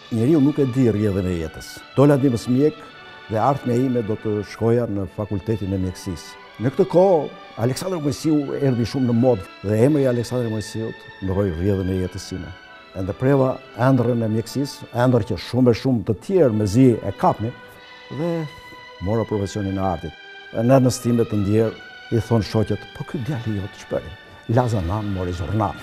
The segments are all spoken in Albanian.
Njeriu nuk e di rrjedhën e jetës. Dola di mësmjek dhe ardhmja ime do të shkoja në fakultetin e mjekësisë. Në këtë kohë, Aleksandër Mojsiu erdhi shumë në modë dhe emri i Aleksandër Mojsiut ndroi rrjedhën e jetës sime. Ende preva ëndrrën e mjekësisë, ëndër që shumë të tjerë mezi e kapnin dhe mora profesionin e artit. Në anës time të ndjerë i thonë shoqet, po ky djali jot ç'bëri? Lazanan mori zornan.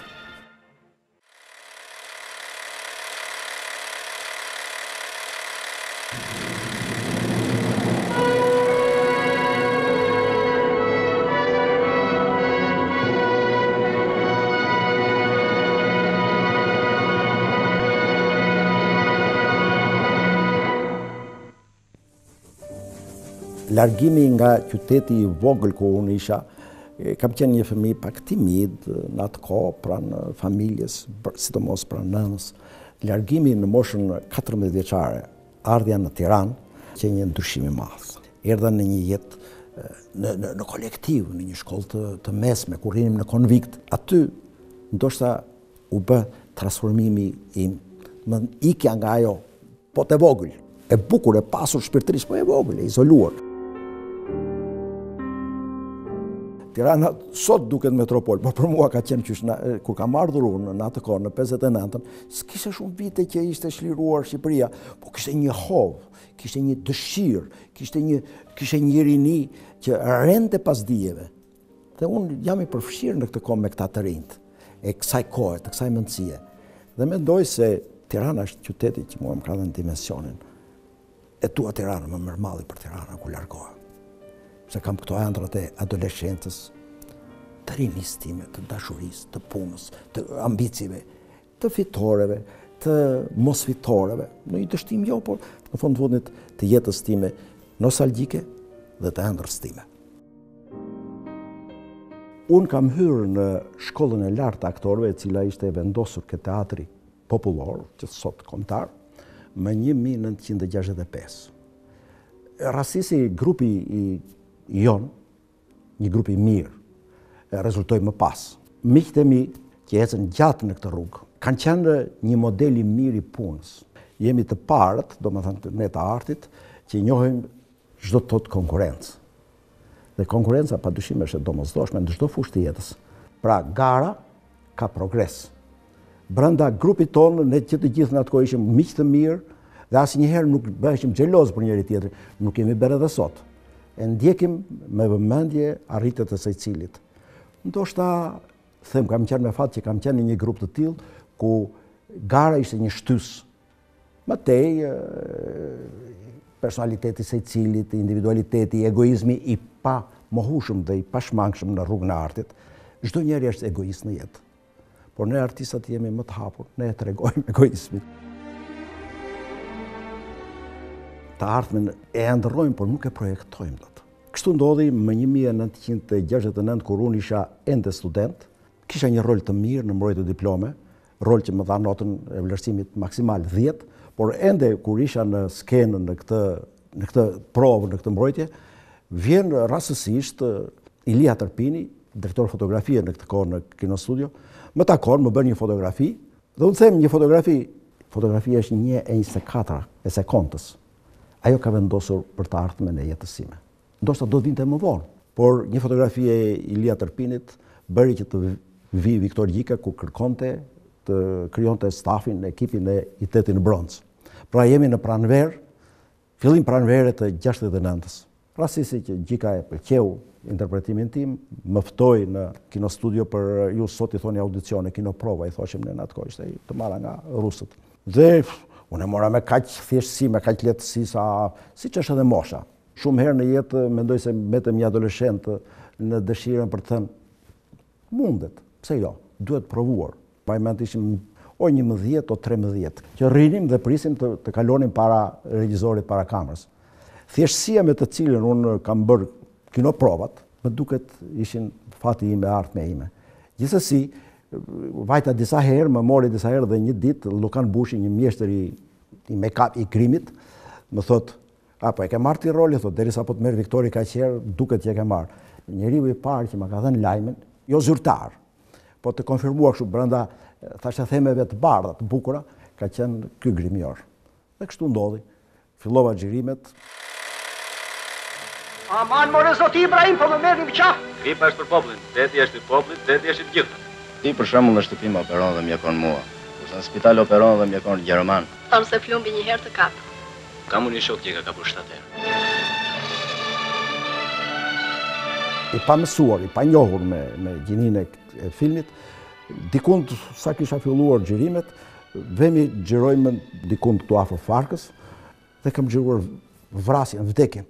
Largimi nga qyteti i vogël ku unë isha, kam qenë një fëmijë pak timid në atë kohë pranë familjes, sidomos pranë nënës. Largimi në moshën 14 vjeçare, ardhja në Tiranë, që një ndryshim i madh. Erdha në një jetë në kolektiv, në një shkollë të mesme, kur rinim në konvikt. Aty ndoshta u bë transformimi im, më ikja nga ajo po të vogël, e bukur, e pasur shpirtërisht, po e vogël, e izoluar. Tirana sot duket metropol, por për mua ka qenë qysh, kur kam ardhur unë në atë kohë, në 59-ën, s'kishte shumë vite që ishte çliruar Shqipëria, po kishte një hovë, kishte një dëshirë, kishte një rini që rrente pas dijeve. Dhe unë jam i përfshirë në këtë kohë me këta të rinjt, e kësaj kohe, të kësaj mendësie. Dhe mendoj se Tirana është qyteti që mua më ka dhënë dimensionin. E tua Tirana, më mërmalli për Tirana ku largohem. Se kam këto ëndrat e adoleshencës, të rinisë time, të dashurisë, të punës, të ambicive, të fitoreve, të mos fitoreve. Në një dështim jo, por në fundit të jetës time nostalgjike dhe të ëndrës time. Unë kam hyrë në shkollën e lartë të aktorëve, e cila ishte vendosur ke teatri popullor, që sot kombëtar, më 1965. Rastisi grupi i jon, një grup i mirë, rezultoi më pas. Miqtë e mi që ecën gjatë në këtë rrugë, kanë qenë një model i mirë i punës. Jemi të parët, domethënë ne të artit, që njohim çdo të thotë konkurrencë. Dhe konkurenca padyshim është e domosdoshme në çdo fushë të jetës. Pra gara ka progres. Brenda grupit tonë, ne që të gjithë në atë kohë ishim miq të mirë dhe asnjëherë nuk bëheshim xheloz për njëri tjetrin. Nuk kemi bërë edhe sot. E ndjekim me vëmendje arritjet e secilit. Ndoshta them kam qenë me fat që kam qenë në një grup të tillë ku gara ishte një shtys. Më tej personaliteti secilit, individualiteti, egoizmi i pa mohueshëm dhe i pashmangshëm në rrugën e artit. Çdo njeri është egoist në jetë. Por ne artistat jemi më të hapur, ne e tregojmë egoizmin. Të ardhmen e ndërrojmë, por nuk e projektojmë dot. Kështu ndodhi më 1969 kur unë isha ende student, kisha një rol të mirë në mbrojtje diplome, rol që më dha notën e vlerësimit maksimal 10, por ende kur isha në skenën në këtë provë, në këtë mbrojtje, vjen rastësisht Ilia Tërpini, drejtor fotografie në këtë kohë në Kino Studio, më takon, më bën një fotografi, dhe unë them një fotografi. Fotografia është 1/24 e sekondës. Ajo ka vendosur për të ardhmen e jetës sime. Ndoshta do vinte më vonë, por një fotografi e Ilia Tërpinit bëri që të vi Viktor Gjika ku kërkonte të krijonte stafin, ekipin e Itetit në Bronx. Pra jemi në pranverë, fillim pranvere të 69-s. Rastisi që Gjika e pëlqeu interpretimin tim, më ftoi në Kino Studio për ju sot i thoni audicione, kino prova, i thoshim ne në atë kohë, ishte të marra nga rusët. Dhe unë e mora me kaq thjeshtësi, me kaq lehtësi siç është edhe mosha. Shumë herë në jetë mendoj se mbetem një adoleshent në dëshirën për të thënë mundet, pse jo, duhet provuar. Pa i mend ishim o 11 o 13, që rrinim dhe prisim të kalonim para regjisorit, para kamerës. Thjeshtësia me të cilën unë kam bërë kino provat, më duket ishin fati ime, ardhmja ime. Gjithsesi, vajta disa herë, më mori disa herë dhe një ditë Lukan Bushi, një mjeshtër i make-up i krimit, më thot, apo e ke marrë ti roli, thot, derisa po të merr Viktori kaq herë, duket që e ke marrë. Njeriu i parë që më ka dhënë lajmin, jo zyrtar, po të konfirmuar kështu brenda thashë themeve të bardha, të bukura, ka qenë ky grimjor. Dhe kështu ndodhi. Fillova xhirimet. Aman more zoti Ibrahim, po më merrni me qaf. Kripa është për popullin, deti është i popullit, deti është i të gjithëve. Ti për shembull në shtëpi më operon dhe mjekon mua. Kurse në spital operon dhe mjekon Gjerman. Thonë se flumbi një herë të kap. Kam unë një shok që ka kapur 7 herë. I pa mësuar, i pa njohur me gjininë e filmit, dikund sa kisha filluar xhirimet, vemi xhirojmë dikund këtu afër Farkës dhe kam xhiruar vrasjen, vdekjen.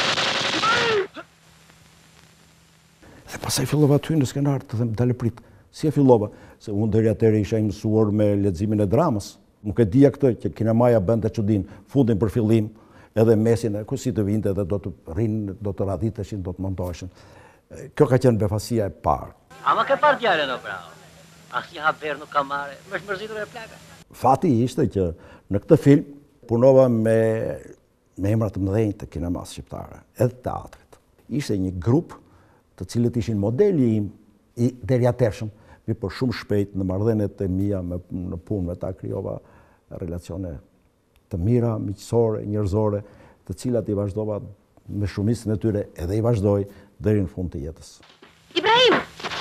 Dhe pasaj fillova ty në skenar të them dalë prit. Si e fillova? Se unë deri atëherë isha i mësuar me leximin e dramës. Nuk e dija këtë që kinemaja bënte çudin, fundin për fillim, edhe mesin e kusi të vinte dhe do të rrinë, do të radhiteshin, do të montoheshin. Kjo ka qenë befasia e parë. Ama ke parë djalën o bravo. Asnjë haber nuk ka marrë, më është mërzitur e plaka. Fati ishte që në këtë film punova me emra të mëdhenj të kinemas shqiptare, edhe teatrit. Ishte një grup të cilët ishin modeli im i deri atërshëm, mi për shumë shpejt në marrëdhëniet e mia në punë me ta krijova relacione të mira, miqësore, njerëzore, të cilat i vazhdova me shumicën e tyre edhe i vazhdoj deri në fund të jetës. Ibrahim!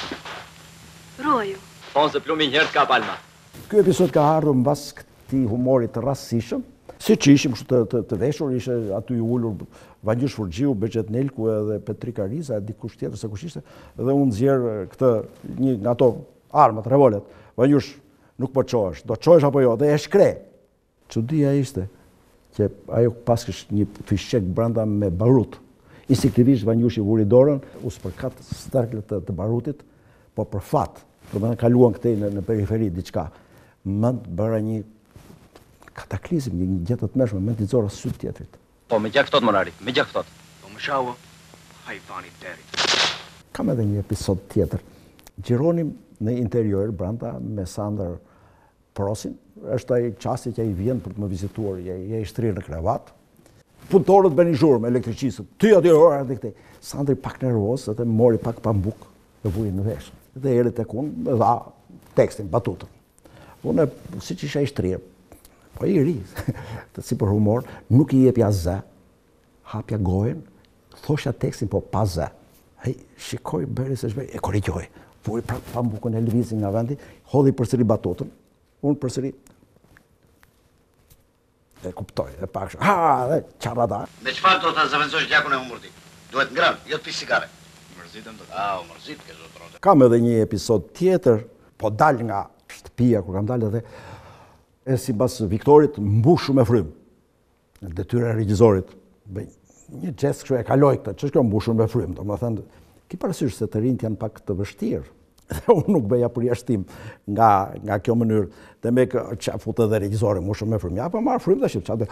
Ruaju. Thonë se plumbi një herë të ka palma. Ky episod ka ardhur mbas këtij humorit të rastësishëm. Siç ishim kështu të veshur, ishte aty i ulur Vangjysh Furxhiu, Bexhet Nelku edhe Petrik Ariza, dikush tjetër se kush ishte, dhe unë nxjerr këtë një nga ato armat, revolet. Vangjysh, nuk po çohesh, do çohesh apo jo? Dhe e shkre. Çudia ishte që ajo pas kishte një fishek brenda me barut. Instinktivisht Vangjyshi vuri dorën, u spërkat sterklet të barutit, po për fat, domethënë kaluan këtej në periferi diçka. Mend bëra një kataklizm, një gjë të tmerrshme, mend i nxorra sy tjetrit. Po, me gjak ftohtë Monari, me gjak ftohtë. Po më shau, hajvani deri. Kam edhe një episod tjetër. Xhironim në interior brenda me Sandër Prosin. Është ai çasti që ai vjen për të më vizituar, ja i shtrirë në krevat. Punëtorët bënin zhurmë, elektricistët. Ty aty ora dhe këtej. Sandri pak nervoz, atë mori pak pambuk dhe vuri në vesh. Dhe erdhi tek unë, më dha tekstin, batutën. Unë siç isha i shtrirë, po i ri, të si për humor, nuk i jepja zë, hapja gojen, thosha tekstin, po pa zë. Ai shikoj bëri se ç'bëj, e korrigjoj. Vuri prap pambukën e lëvizi nga vendi, hodhi përsëri batutën. Unë përsëri e kuptoj, e pak dhe qarada. Me çfarë do ta zëvendësosh gjakun e humorit? Duhet ngrënë, jo të pish sigare. Mërzitem të. U mërzit ke zotrote. Kam edhe një episod tjetër, po dal nga shtëpia kur kam dalë edhe e sipas Viktorit mbushu me frym. Detyra e regjizorit. Bëj një gest kështu e kaloj këtë, ç'është kjo mbushur me frym, domethënë ki parasysh se të rinjt janë pak të vështirë. Dhe unë nuk bëja përjashtim nga kjo mënyrë. Dhe me që futë edhe regjizori mbushur me frym. Ja, po marr frym tash çfarë.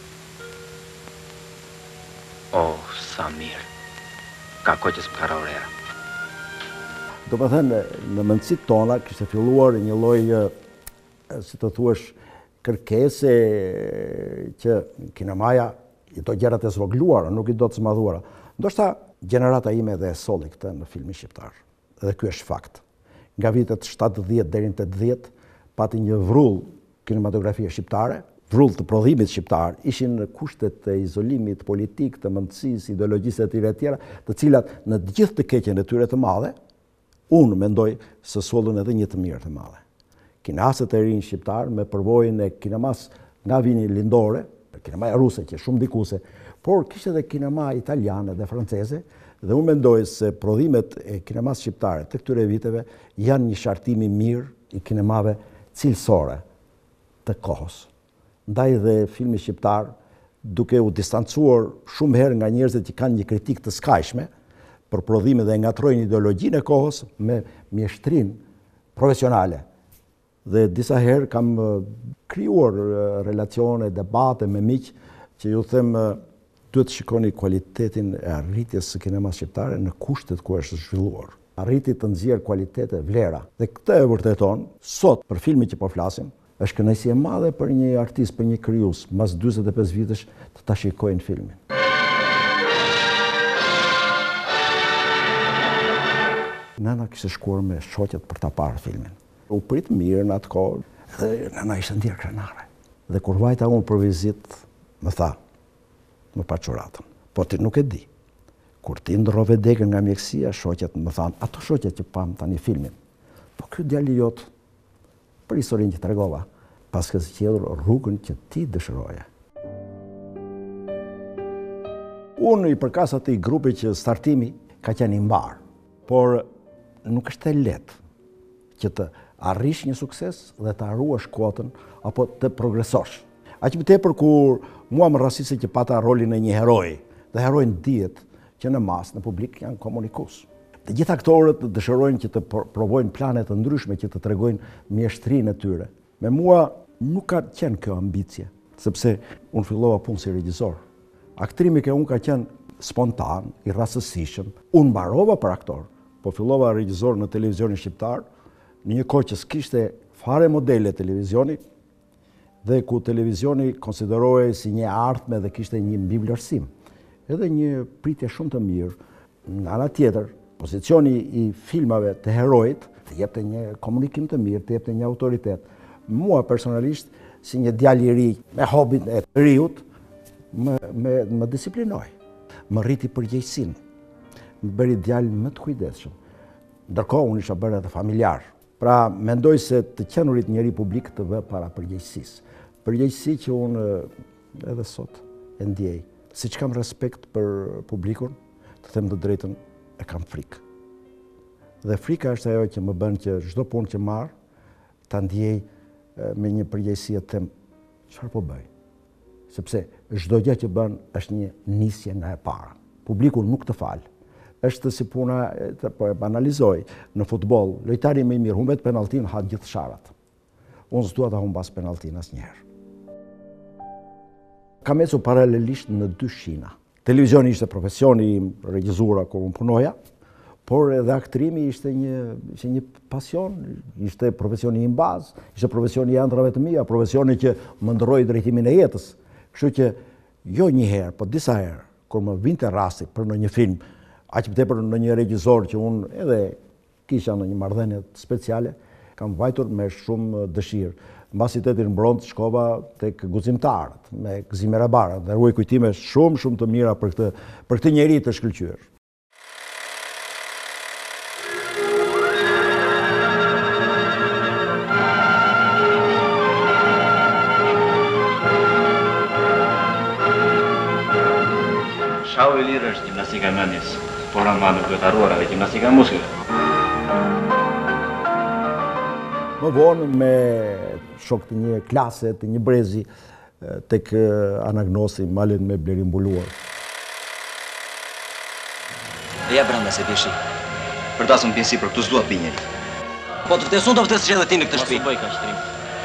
Oh, sa mirë. Ka koqës më karaurera. Do më thënë, në mendësit tona kishte filluar një lloj, si të thuash, kërkese që kinemaja i do gjërat e zvogluara, nuk i do të smadhuara. Ndoshta gjenerata ime dhe e solli këtë në filmin shqiptar. Dhe ky është fakt. Nga vitet 70 deri në 80 pati një vrull kinematografie shqiptare, vrull të prodhimit shqiptar, ishin në kushtet e izolimit politik, të mendësisë, ideologjisë e tjera, të cilat në të gjithë të keqen e tyre të madhe, unë mendoj se sollën edhe një të mirë të madhe. Kinasët e rinj shqiptar me përvojën e kinemas nga vini lindore, kinemaja ruse që shumë dikuse, por kishte edhe kinema italiane dhe franceze, dhe unë mendoj se prodhimet e kinemas shqiptare të këtyre viteve janë një shartim i mirë i kinemave cilësore të kohës. Ndaj dhe filmi shqiptar, duke u distancuar shumë herë nga njerëzit që kanë një kritik të skajshme për prodhime dhe ngatrojnë ideologjinë e kohës me mjeshtrin profesionale. Dhe disa herë kam krijuar relacione, debate me miq që ju them duhet të shikoni kualitetin e arritjes së kinemas shqiptare në kushtet ku është zhvilluar. Arriti të nxjerr kualitete, vlera. Dhe këtë e vërteton sot për filmin që po flasim, është kënaqësi e madhe për një artist, për një krijues, mbas 45 vitesh të ta shikojnë filmin. Nana kishte shkuar me shoqet për ta parë filmin. U prit mirë në atë kohë dhe nana ishte ndjer krenare. Dhe kur vajta unë për vizit, më tha, më pa quratën. Po ti nuk e di. Kur ti ndrove dekën nga mjekësia, shoqet më thanë, ato shoqet që pam tani filmin. Po ky djali jot, për historinë që tregova, pas ka zgjedhur rrugën që ti dëshiroje. Unë i përkas atij grupi që startimi ka qenë i mbar, por nuk është e lehtë që të arrish një sukses dhe të harruash kotën apo të progresosh. Aq më tepër kur mua më rastisi që pata rolin e një heroi, dhe heroi dihet që në mas, në publik janë komunikues. Të gjithë aktorët dëshirojnë që të provojnë plane të ndryshme që të tregojnë mjeshtrinë e tyre. Me mua nuk ka qenë kjo ambicie, sepse unë fillova punë si regjisor. Aktrimi ke unë ka qenë spontan, i rastësishëm. Unë mbarova për aktor, po fillova regjisor në televizionin shqiptar, në një kohë që s'kishte fare modele televizioni, dhe ku televizioni konsiderohej si një ardhme dhe kishte një mbivlerësim. Edhe një pritje shumë të mirë. Nga ana tjetër, pozicioni i filmave të herojit të jepte një komunikim të mirë, të jepte një autoritet. Mua personalisht, si një djalë i ri me hobin e riut, më disiplinoi. Më rriti përgjegjësinë. Më bëri djalë më të kujdesshëm. Ndërkohë unë isha bërë edhe familjar. Pra mendoj se të qenurit njeri publik të vë para përgjegjësisë. Përgjegjësi që unë edhe sot e ndjej. Siç kam respekt për publikun, të them të drejtën, e kam frikë. Dhe frika është ajo që më bën që çdo punë që marr ta ndjej me një përgjegjësi të them çfarë po bëj. Sepse çdo gjë që bën është një nisje nga e para. Publiku nuk të fal. Është si puna, po e banalizoj, në futboll, lojtari më i mirë humbet penalltin, ha gjithë sharat. Unë s'dua ta humbas penalltin asnjëherë. Kam ecur paralelisht në dy shina. Televizioni ishte profesioni im, regjizura kur unë punoja, por edhe aktrimi ishte një pasion, ishte profesioni im bazë, ishte profesioni i ëndrave të mia, profesioni që më ndroi drejtimin e jetës. Kështu që jo një herë, po disa herë, kur më vinte rasti për në një film, aq më tepër në një regjisor që unë edhe kisha në një marrëdhënie speciale, kam vajtur me shumë dëshirë. Mbasi tetin mbront shkova tek guzimtarët me Gëzime Rabara dhe ruaj kujtime shumë të mira për këtë njerëz të shkëlqyer. Shau i lirë është gjimnastika e mendjes, por ama nuk duhet harruar edhe gjimnastika e muskullit. Më vonë me shok të një klase, të një brezi, tek anagnosi, malet me Blerin Mbuluar. E ja brenda se pjeshi. Për ta asën pjesi për këtu s'dua pi njeri. Po të vdesun të vdesë që edhe ti në këtë shtëpi. Mos u bëj ka shtrim.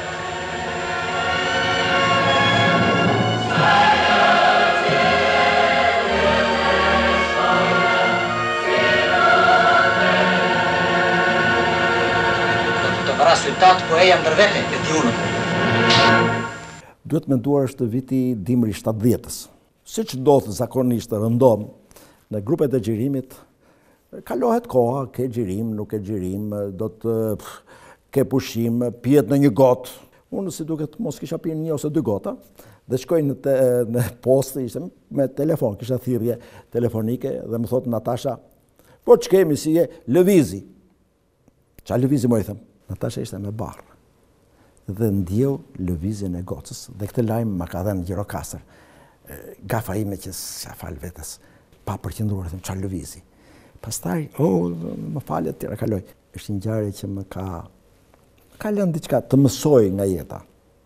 Sytat, po e jam ndër vete, e ti unë. Duhet menduar është viti dimri 70-s. Siç ndodh zakonisht rëndom në grupet e xhirimit, kalohet koha, ke xhirim, nuk ke xhirim, do të ke pushim, pihet në një gotë. Unë si duket mos kisha pirë një ose dy gota, dhe shkoj në postë, ishte me telefon, kisha thirrje telefonike dhe më thot Natasha, po ç'kemi si je, lëvizi. Qa lëvizi më i them? Natasha ishte me barë dhe ndjeu lëvizjen e gocës dhe këtë lajm ma ka dhënë Gjirokastër. Gafa ime që s'ja fal vetes, pa përqendruar, them çfarë lëvizi. Pastaj, më falet, tjera kaloj. Është një ngjarje që më ka lënë diçka të mësoj nga jeta.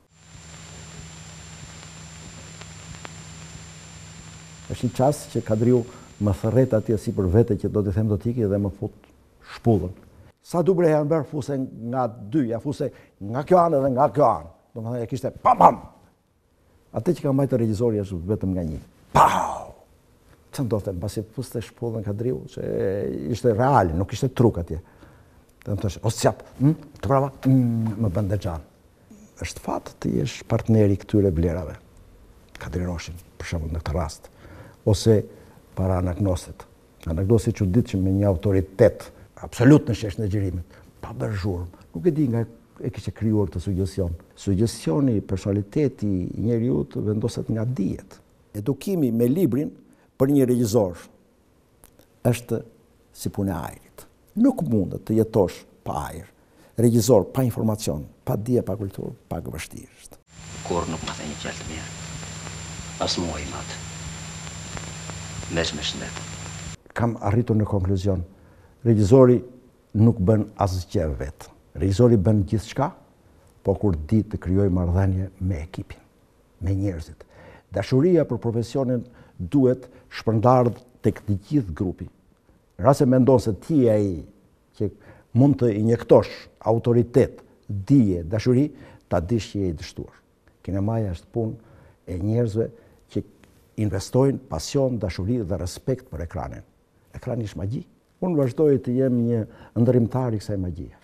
Është një çast që Kadriu më thërret atje si për vete që do të them do t'iki dhe më fut shpullën. Sa dubre janë bërë fuse nga dy, ja fuse nga kjo anë dhe nga kjo anë. Do më thënë, e kishte pam. Ate që ka mbajtë regjizori është vetëm nga një. Pau! Që ndodhte, pasi fuste shpullën Kadriu, që ishte reali, nuk ishte truk atje. Dhe më thëshe, o s'jap, të brava, më bënde gjanë. Është fatë të jesh partneri këtyre vlerave. Kadri Roshin, për shembull në këtë rast. Ose para anagnosit. Anagnosit që ditë që me një autoritet absolut në shesh në xhirimit, pa bërë zhurmë. Nuk e di nga e kishte krijuar të sugjestion. Suggestioni, personaliteti i njeriut vendoset nga dijet. Edukimi me librin për një regjisor është si punë e ajrit. Nuk mundet të jetosh pa ajër. Regjisor pa informacion, pa dije, pa kulturë, pa vështirësisht. Kur nuk më the një fjalë të mirë. As mua i matë. Mesh me shëndet. Kam arritur në konkluzion. Regjisori nuk bën asgjë vetë. Regjisori bën gjithçka, po kur di të krijojë marrëdhënie me ekipin, me njerëzit. Dashuria për profesionin duhet shpërndarë tek të gjithë grupi. Rase mendon se ti je ai që mund të injektosh autoritet, dije, dashuri, ta dish që je i dështuar. Kinemaja është punë e njerëzve që investojnë pasion, dashuri dhe respekt për ekranin. Ekrani është magji. Unë vazhdoj të jem një ndërimtar i kësaj magjie.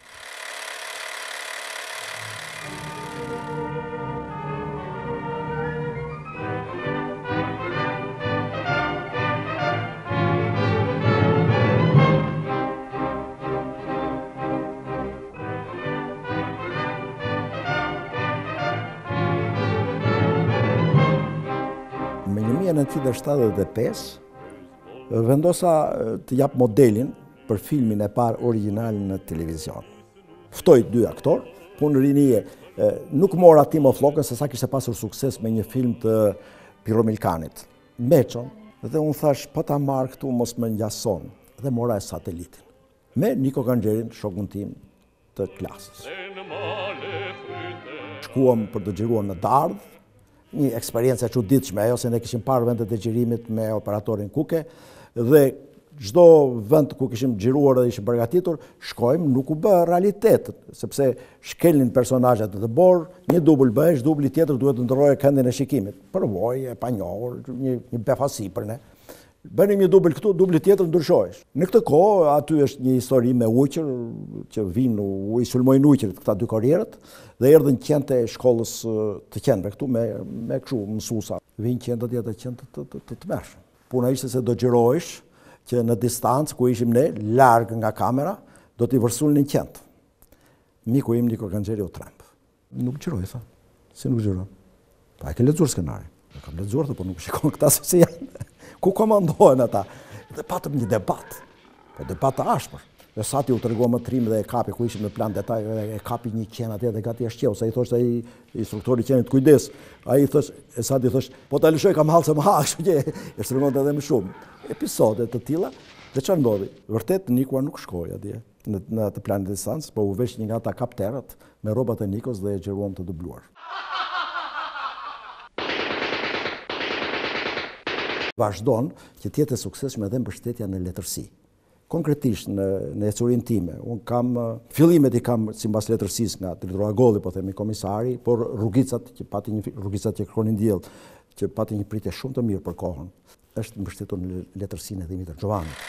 Me 1975 vendosa të jap modelin për filmin e parë origjinal në televizion. Ftoj 2 aktor, punë rinie, nuk mora Timo Flokën se sa kishte pasur sukses me një film të Piro Milkanit, Meçon, dhe unë thash, po ta marr këtu mos më ngjason, dhe mora e Satelitin. Me Niko Kanxherin, shokun tim të klasës. Shkuam për të xhiruar në Dardh, një eksperiencë e çuditshme, ajo se ne kishim parë vendet e xhirimit me operatorin Kuke dhe çdo vend ku kishim xhiruar dhe ishim përgatitur, shkojmë, nuk u bë realitet, sepse shkelnin personazhet të borë, një dubul bëhesh, dubli tjetër duhet të ndërroje këndin e shikimit. Përvojë, e panjohur, një befasi për ne. Bënim një dubl këtu, dubli tjetër ndryshohesh. Në këtë kohë, aty është një histori me uqër, që vinë, u i sulmojnë uqërit këta 2 korrierët, dhe erdhën qenë e shkollës të qenëve këtu me këshu mësusa. Vinë qenë të qenë të mërshëm. Puna ishte se do gjirohesh që në distancë ku ishim ne, largë nga kamera, do t'i vërsulnin qenë. Miku im Niko Kanxheri u tremb. Nuk gjiroj, tha. Si nuk gjiroj? Pa e ke lexuar skenarin. E kam lexuar, po nuk shikon këta se si janë. Ku komandohen ata? Dhe patëm një debat. Po debat të ashpër. Dhe Sati u tregua më trim dhe e kapi, ku ishim në plan detaj, e kapi një qenë atje dhe gati është qeu. Sa i thoshte ai instruktori i qenit, kujdes. Ai thosh, e Sati thosh, po ta lëshoj kam hallse më ha, kështu që e shtrëngonte edhe më shumë. Episode të tilla, dhe çfarë ndodhi? Vërtet Nikua nuk shkoi atje në atë plan distancë, po u vesh një nga ata kapterët me rrobat e Nikos dhe e xhiruam të dubluar. Vazhdon që tjetë e suksesshme edhe mbështetja në letërsi. Konkretisht në ecurin time, unë kam, fillimet i kam si mbas letërsisë nga Tridhroa Golli, po themi komisari, por rrugicat që kërkonin diell, që pati një pritje shumë të mirë për kohën, është mbështetur në letërsinë e Dimitër Xhovanit.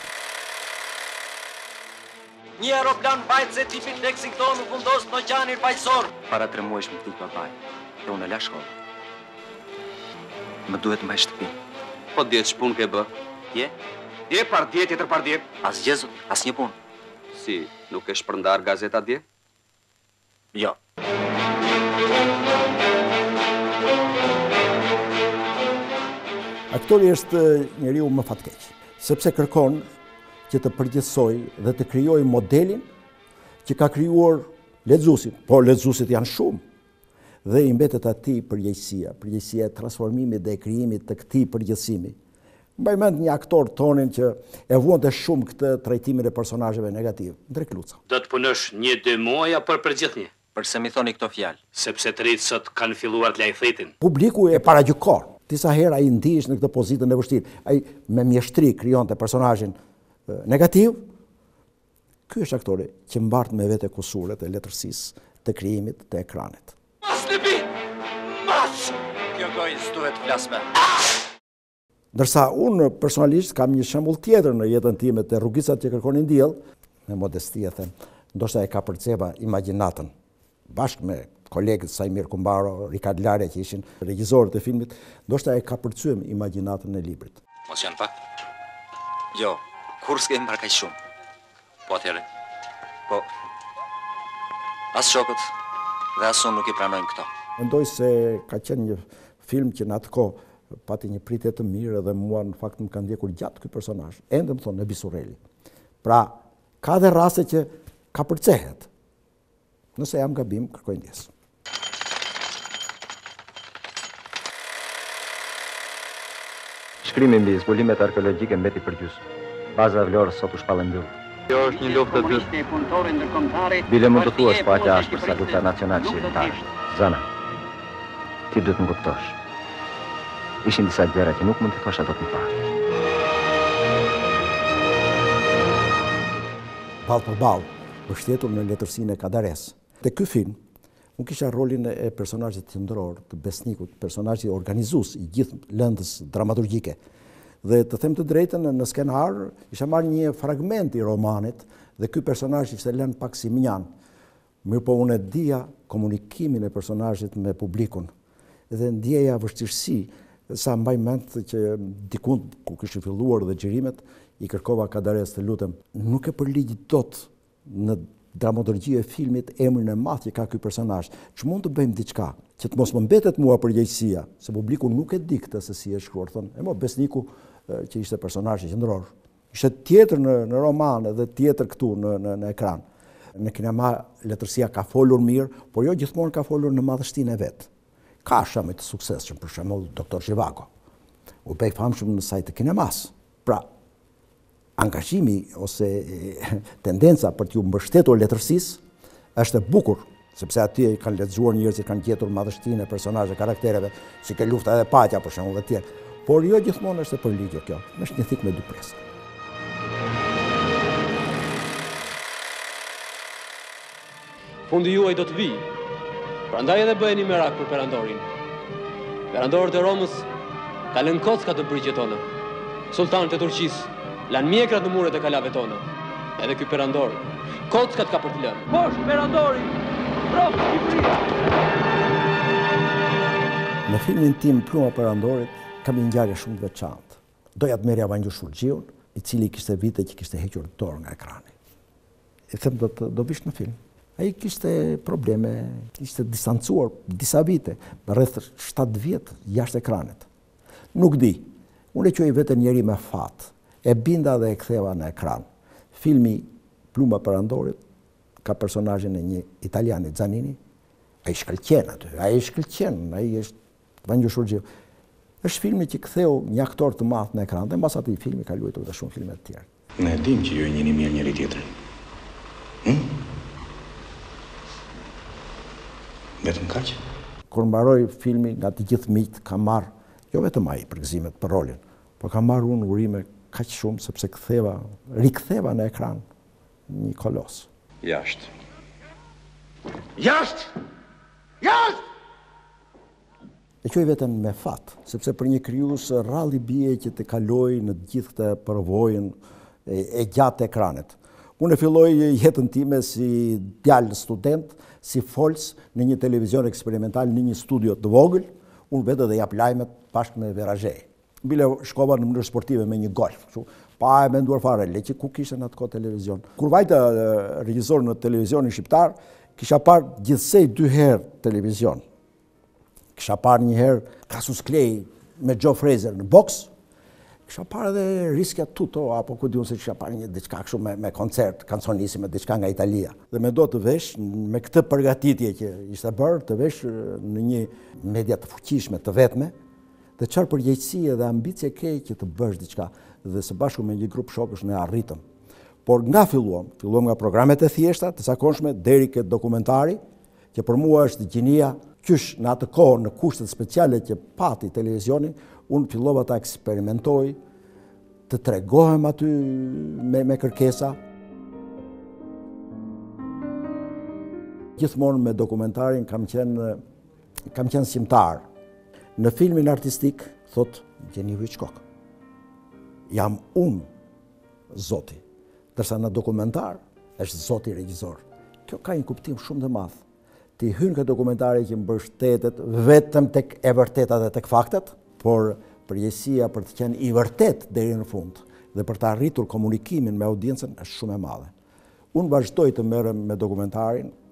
Një aeroplan bajtëse tipit Lexington u fundos në oqeanin bajqësor. Para 3 muajsh më vdik babaj, dhe unë e la shkollën. Më duhet mbaj shtëpi. Po djetë shpun ke bë? Je? Dje, par dje, tjetër par dje. Asgjë, zot, asnjë punë. Si, nuk e shpërndar gazeta dje? Jo. Aktori është njeriu më fatkeq, sepse kërkon që të përgjithsoj dhe të krijojë modelin që ka krijuar lexuesi, po lexuesit janë shumë. Dhe i mbetet atij përgjegjësia e transformimit dhe e krijimit të këtij përgjithësimi. Mbaj mend një aktor tonin që e vuante shumë këtë trajtimin e personazheve negativ, Ndrek Luca. Do të punosh 1-2 muaj apo përgjithësi? Përse mi thoni këto fjalë? Sepse të rritë sot kanë filluar të lajthitin. Publiku e paragjykon. Disa herë ai ndihesh në këtë pozitën e vështirë. Ai me mjeshtri krijonte personazhin negativ. Ky është aktori që mbart me vete kusuret e letërsisë, të krijimit, të ekranit. Mas në bi! Mas! Kjo gojë s'duhet flasme. Ndërsa unë personalisht kam një shembull tjetër në jetën time të rrugicat që kërkonin diell, me modesti e them, ndoshta e ka përcjeva imagjinatën, bashkë me kolegët Sajmir Kumbaro, Rikard Larja që ishin regjisorët e filmit, ndoshta e ka përcyer imagjinatën e librit. Mos janë pak? Jo, kur s'kem marrë kaq shumë. Po atëherë. Po. As shokët, Dhe as unë nuk i pranojmë këto. Mendoj se ka qenë një film që në atë kohë pati një pritje të mirë dhe mua në fakt më ka ndjekur gjatë ky personazh. Ende më thonë Nebi Surreli. Pra, ka dhe raste që ka përcehet. Nëse jam gabim, kërkoj ndjesë. Shkrimi mbi zbulimet arkeologjike mbeti përgjys. Baza e Vlorës sot u shpallë mbyll. Kjo është një luftë e dytë. Bile mund të thuash po aq ashpër sa lufta nacionale shqiptare. Zana, ti duhet më kuptosh. Ishin disa gjëra që nuk mund të thosha dot më parë. Ballë për ballë, mbështetur në letërsinë e Kadares. Te ky film, unë kisha rolin e personazhit qendror, të besnikut, personazhi organizues i gjithë lëndës dramaturgjike. Dhe të them të drejtën, në skenar isha marrë një fragment i romanit dhe ky personazh ishte lënë pak si minjan. Mirë po unë e dija komunikimin e personazhit me publikun. Dhe ndjeja vështirësi, sa mbaj mend që dikun kur kishin filluar dhe xhirimet, i kërkova Kadares të lutem, nuk e përligjit dot në dramaturgji e filmit emrin e madh që ka ky personazh. Ç'mund të bëjmë diçka që të mos më mbetet mua përgjegjësia, se publiku nuk e di këtë se si e shkruar, thonë, e mo besniku që ishte personazhi qendror. Ishte tjetër në roman dhe tjetër këtu në ekran. Në kinema letërsia ka folur mirë, por jo gjithmonë ka folur në madhështinë e vet. Ka shame të suksesshëm, për shembull Doktor Zhivago. U bë famshëm në sajt të kinemas. Pra, angazhimi ose tendenca për t'ju mbështetur letërsisë është e bukur, sepse aty kanë lexuar njerëz që kanë gjetur madhështinë e personazheve, karaktereve, si ke Lufta dhe Paqja për shembull dhe tjerë. Por jo gjithmonë është e përligjur kjo. Është një thik me dy pjesë. Fundi juaj do të vijë. Prandaj edhe bëheni merak për perandorin. Perandorët e Romës ka lënë kocka të brigjet tona. Sultanët e Turqisë lanë mjekrat në muret e kalave tona. Edhe ky perandor, kockat ka për të lënë. Posh perandori! Bravo Shqipëria! Në filmin tim Pluma Perandorit kam një ngjarje shumë të veçantë. Doja të merrja Vangjë Shulxhiun, i cili kishte vite që kishte hequr dorë nga ekrani. I them do vish në film. Ai kishte probleme, ishte distancuar disa vite, rreth 7 vjet jashtë ekranit. Nuk di. Unë e quaj veten njeri me fat. E binda dhe e ktheva në ekran. Filmi Pluma Perandorit ka personazhin e një italiani, Zanini. Ai shkëlqen aty, ai është Vangjë Shulxhiu. Është filmi që ktheu një aktor të madh në ekran dhe mbas atij filmi ka luajtur edhe shumë filma të tjerë. Ne dim që ju e njihni mirë njëri tjetrin. Vetëm kaq? Kur mbaroi filmi, nga të gjithë miqt ka marr, jo vetëm ai për gëzimet për rolin, por ka marr unë urime kaq shumë sepse riktheva në ekran një kolos. Jashtë. Jashtë! Jashtë! E quaj veten me fat, sepse për një krijues rralli bie që të kaloj në të gjithë këtë përvojën e gjatë ekranit. Unë filloj jetën time si djalë student, si folës në një televizion eksperimental në një studio të vogël, unë vetë dhe jap lajmet bashkë me Verazhej. Bile shkova në mënyrë sportive me një golf, pa e menduar fare, le që ku kishte në atë kohë televizion. Kur vajta regjisor në televizionin shqiptar, kisha parë gjithsej 2 herë televizion. Kisha parë një herë Cassius Clay me Joe Frazier në boks. Kisha parë edhe Rischia Tuto, apo ku diun se kisha parë një diçka kështu me koncert, kancionisime, diçka nga Italia. Dhe mendo të vesh me këtë përgatitje që ishte bërë, të vesh në një media të fuqishme të vetme, dhe çfarë përgjegjësie dhe ambicie ke që të bësh diçka. Dhe së bashku me një grup shokësh ne arritëm. Por nga filluam nga programet e thjeshta, të zakonshme, deri ke dokumentari, që për mua është gjinia. Qysh në atë kohë, në kushtet speciale që pati televizioni, unë fillova ta eksperimentoj, të tregohem aty me kërkesa. Gjithmonë me dokumentarin kam qenë simtar. Në filmin artistik, thot Gjeni Hitchcock, jam unë zoti, dërsa në dokumentar është zoti regjisor. Kjo ka një kuptim shumë të madh. Ti hyn këtë dokumentari që mbështetet vetëm tek e vërteta dhe tek faktet, por përgjegjësia për të qenë i vërtet deri në fund dhe për të arritur komunikimin me audiencën është shumë e madhe. Unë vazhdoj të merrem me dokumentarin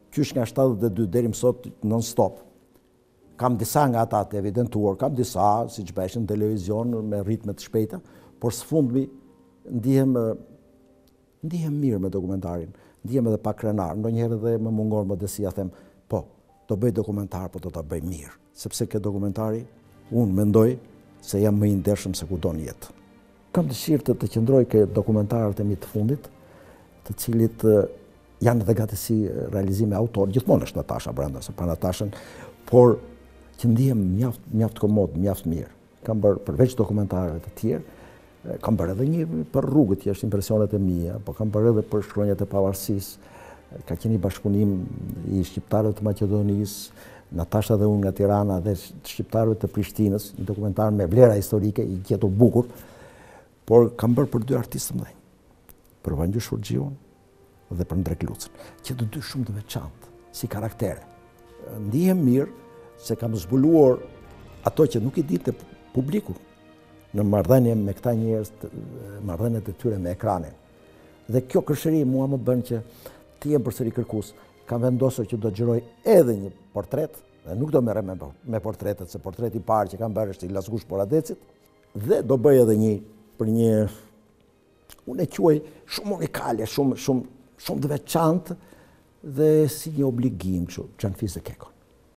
Qysh nga 72 deri më sot non-stop. Kam disa nga ata të evidentuar, kam disa, si që beshin në televizion me ritme të shpejta, por së fundmi ndihem mirë me dokumentarin, ndihem edhe pak krenar, ndonjëherë edhe më mungon modësia, them, po, do bëj dokumentar, po do ta bëj mirë, sepse ke dokumentari, unë mendoj se jam më i ndershëm se kudo në jetë. Kam dëshirë të qëndroj ke dokumentarët e mi të fundit, të cilit janë edhe gati si realizime autor, gjithmonë është Natasha brenda, se pa Natashën, por që ndihem mjaft komod, mjaft mirë. Kam bërë përveç dokumentarëve të tjerë, kam bërë edhe një për rrugët, që është impresionet e mia, po kam bërë edhe për shkronjat e pavarësisë, ka qenë një bashkëpunim i shqiptarëve të Maqedonisë, Natasha dhe unë nga Tirana dhe shqiptarëve të Prishtinës, një dokumentar me vlera historike, i gjetur bukur, por kam bërë për 2 artistë mëdhenj, për Vangjë Shurxhiun dhe për Ndrek Lucën, që të dy shumë të veçantë, si karaktere. Ndihem mirë se kam zbuluar ato që nuk i dinte publiku në marrëdhënie me këta njerëz, marrëdhëniet e tyre me ekranin. Dhe kjo kërshëri mua më bën që të jem përsëri kërkues. Kam vendosur që do xhiroj edhe një portret, dhe nuk do merrem me portretet, se portreti i parë që kam bërë është i Lasgush Poradecit, dhe do bëj edhe një për një, unë e quaj shumë unikale, shumë të veçantë dhe si një obligim, kështu, Gianfise Kekon.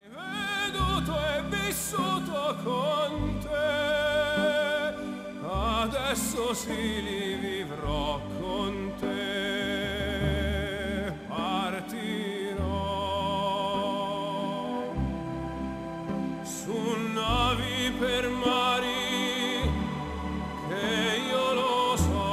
Adesso sì li vivrò con te, partirò su navi per mari che io lo so,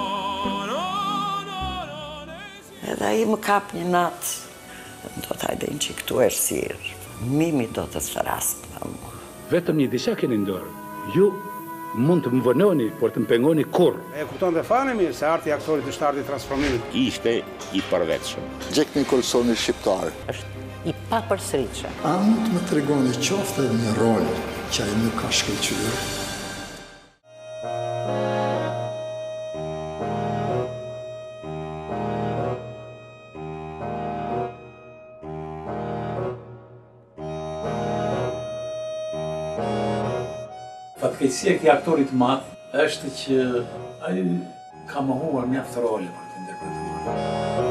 Edhe ai më kap një natë, do të hajde në që këtu errësirë, mimi do të thrast nga mua. Vetëm një disha keni ndorë, ju mund të më vënoni, por të më pengoni kur. E kupton dhe fane mirë se arti i aktorit është arti i transformimit. Ishte i përvetshëm. Jack Nicholson i shqiptar. Është i papërsëritshëm. A mund të më tregoni qoftë edhe një rol që ai nuk ka shkëlqyer? Fatkeqësia e këtij aktorit të madh është që ai ka mohuar mjaft role për të interpretuar.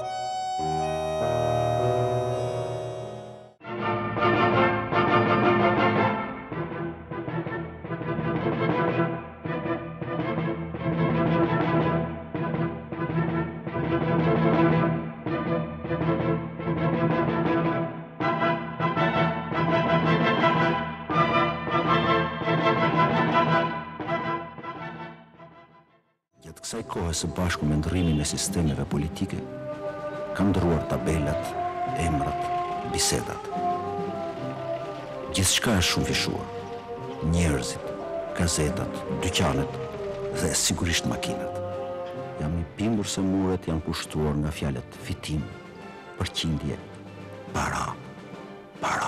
Kësaj kohë së bashku me ndrrimin e sistemeve politike, kam ndrruar tabelat, emrat, bisedat. Gjithçka është shumë fishuar. Njerëzit, gazetat, dyqanet dhe sigurisht makinat. Jam i bindur se muret janë kushtuar nga fjalët fitim, përqindje, para, para.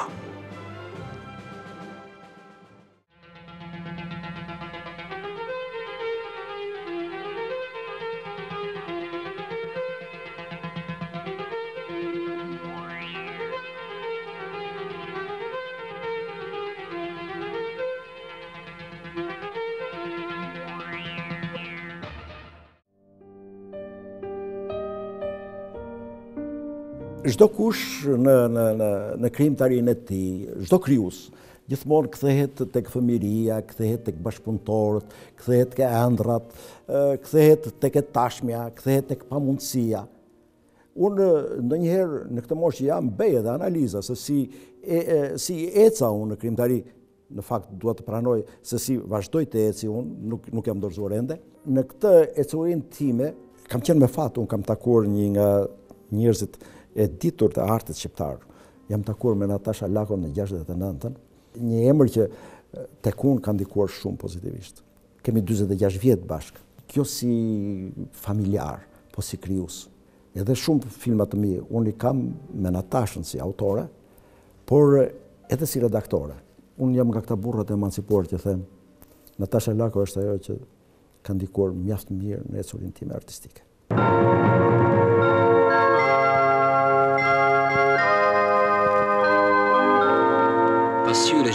Çdo kush në krijimtarinë e tij, çdo krijues, gjithmonë kthehet tek fëmijëria, kthehet tek bashkëpunëtorët, kthehet tek ëndrat, kthehet tek e tashmja, kthehet tek pamundësia. Unë ndonjëherë në këtë moshë jam bëj edhe analiza se si eca unë në krijimtari, në fakt dua të pranoj se si vazhdoj të eci unë, nuk jam dorëzuar ende. Në këtë ecurinë time kam qenë me fat, unë kam takuar një nga njerëzit e ditur të artit shqiptar. Jam takuar me Natasha Lakon në 69-ën, një emër që tek unë ka ndikuar shumë pozitivisht. Kemi 46 vjet bashkë. Kjo si familjar, po si krijues. Edhe shumë filma të mi, unë i kam me Natashën si autore, por edhe si redaktore. Unë jam nga këta burrat e emancipuar që them, Natasha Lako është ajo që ka ndikuar mjaft mirë në ecurinë time artistike.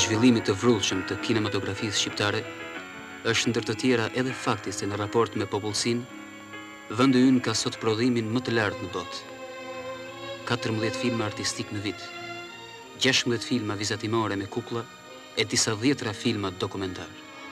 zhvillimit të vrullshëm të kinematografisë shqiptare është ndër të tjera edhe fakti se në raport me popullsinë, vendi ynë ka sot prodhimin më të lartë në botë. 14 filma artistik në vit, 16 filma vizatimore me kuklla e disa 10 filma dokumentar.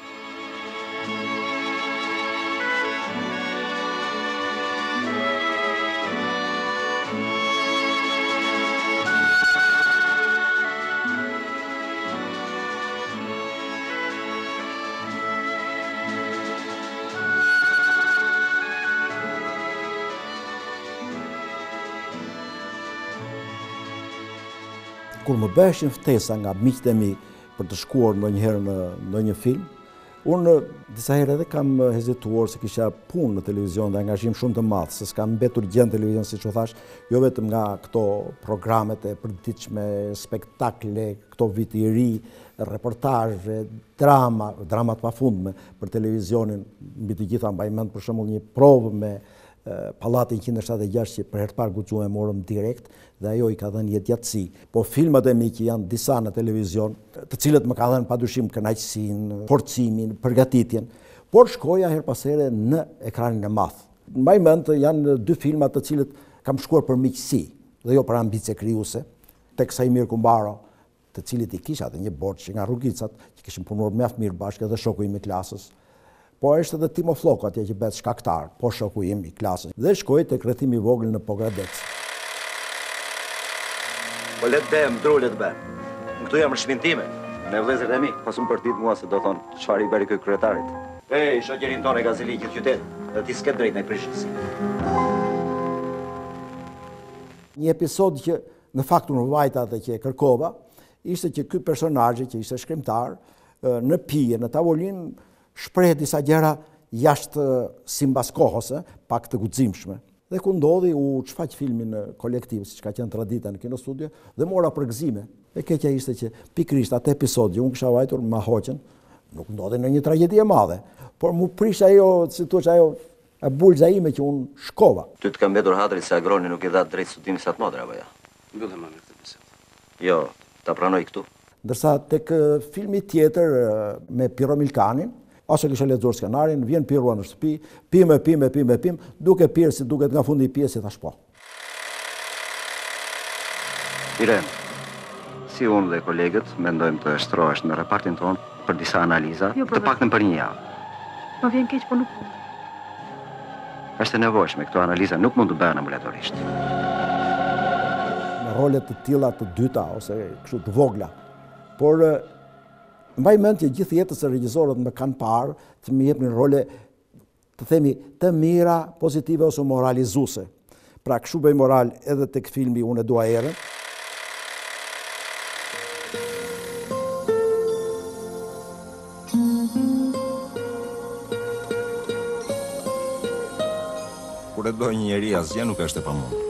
Kur më bëshin ftesa nga miqtë e mi për të shkuar ndonjëherë në ndonjë film, unë disa herë edhe kam hezituar se kisha punë në televizion dhe angazhim shumë të madh, se s'kam mbetur gjë në televizion, siç u thash, jo vetëm nga këto programet e përditshme, spektakle, këto vit i ri, reportazhe, drama të pafundme për televizionin, mbi të gjitha mbaj mend për shembull një provë me Pallatin 176 që për herë të parë guxuam e morëm direkt dhe ajo i ka dhënë jetëgjatësi. Po filmat e mi që janë disa në televizion, të cilët më ka dhënë padyshim kënaqësinë, forcimin, përgatitjen, por shkoja her pas here në ekranin e madh. Mbaj mend janë 2 filma të cilët kam shkuar për miqësi dhe jo për ambicie krijuese, tek Sajmir Kumbaro, të cilit i kisha edhe një borxh nga Rrugicat, që kishim punuar mjaft mirë bashkë edhe shoku im i klasës. Po është edhe Timo Floko atje që bëhet shkaktar, po shoku im i klasës. Dhe shkoi tek Rrethimi i vogël në Pogradec. Po le të bëjmë drullet bë. Këtu jam rishmin time. Me vëllezërit e mi, pasun për ditë mua se do thonë çfarë i bëri ky kryetarit. Ej, shoqërin tonë gazeli gjithë qytet, dhe ti s'ke drejt në Prishtinë. Një episod që në fakt unë vajta atë që e kërkova, ishte që ky personazh që ishte shkrimtar në pije, në tavolinë shpreh disa gjëra jashtë simbas kohës, pak të guximshme. Dhe ku ndodhi u çfaq filmin kolektiv, siç ka qenë tradita në Kino Studio, dhe mora përgëzime. E keqja ishte që pikërisht atë episod që unë kisha vajtur me hoqën, nuk ndodhi në një tragjedi e madhe, por mu prish ajo, si thua ajo bulza ime që unë shkova. Ty të ka mbetur hatri se Agroni nuk i dha drejt studimit sa të madre apo ja? Mbyllim më këtë bisedë. Jo, ta pranoj këtu. Ndërsa tek filmi tjetër me Piro Milkanin, ose kisha lexuar skenarin, vjen Pirua në shtëpi, pim, duke pirë si duket nga fundi i pjesës, thash po. Iren, si unë dhe kolegët mendojmë të shtrohesh në repartin tonë për disa analiza, të paktën për një javë. Më vjen keq, po nuk. Është e nevojshme, këto analiza nuk mund të bëhen ambulatorisht. Në role të tilla të dyta ose kështu të vogla. Por mbaj mend që gjithë jetës e regjisorët më kanë parë të më jepnin role, të themi, të mira, pozitive ose moralizuese. Pra kështu bëj moral edhe tek filmi Unë e dua erën. Kur e doj një njeri, asgjë nuk është e pamundur.